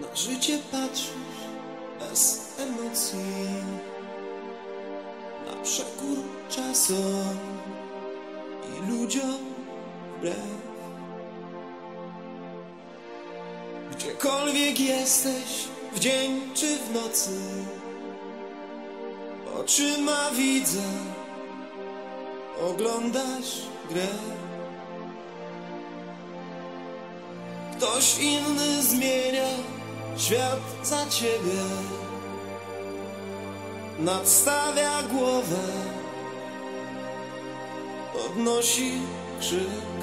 Na życie patrzysz bez emocji, na przekór czasom i ludziom wbrew. Gdziekolwiek jesteś, w dzień czy w nocy, oczyma widzę, oglądasz grę. Ktoś inny zmienia świat za ciebie, nadstawia głowę, podnosi krzyk.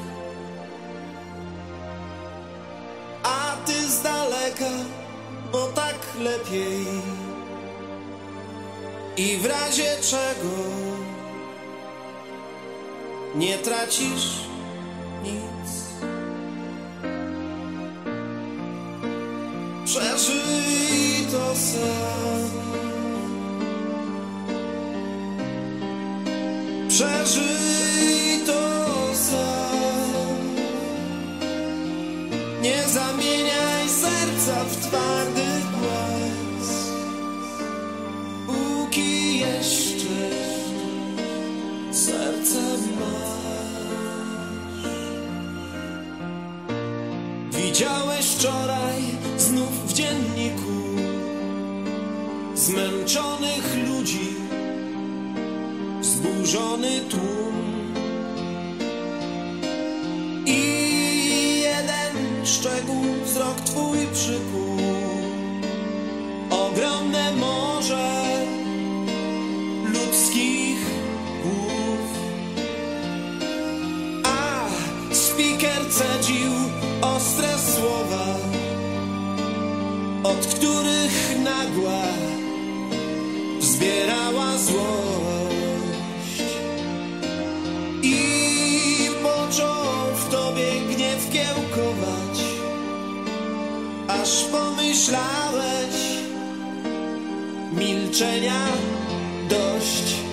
A ty z daleka, bo tak lepiej. I w razie czego nie tracisz nic. Przeżyj to sam. Przeżyj to sam. Nie zamieniaj serca w twardy głaz, póki jeszcze serce masz. Widziałeś wczoraj znów w dzienniku zmęczonych ludzi, zburzony tłum. I jeden szczegół wzrok twój przykuł, ogromne morze ludzkich głów. A spiker cedził ostre słowa, od których nagła wzbierała złość. I począł w tobie gniew kiełkować, aż pomyślałeś, milczenia dość.